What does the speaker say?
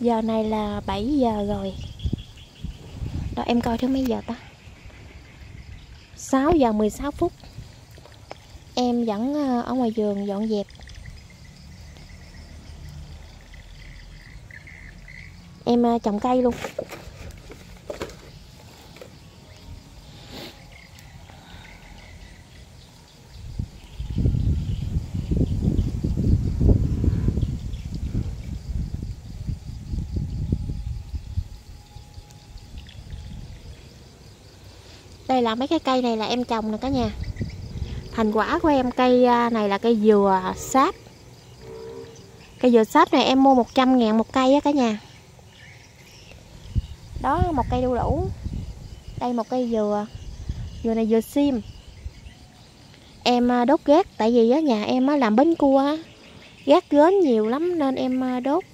Giờ này là 7 giờ rồi. Đó, em coi thứ mấy giờ ta? 6 giờ 16 phút. Em vẫn ở ngoài vườn dọn dẹp. Em trồng cây luôn. Đây là mấy cái cây này là em trồng nè cả nhà. Thành quả của em cây này là cây dừa sáp. Cây dừa sáp này em mua 100.000 một cây á cả nhà. Đó, một cây đu đủ. Đây một cây dừa. Dừa này dừa sim. Em đốt gác tại vì á nhà em làm bánh cua á, gác gến nhiều lắm nên em đốt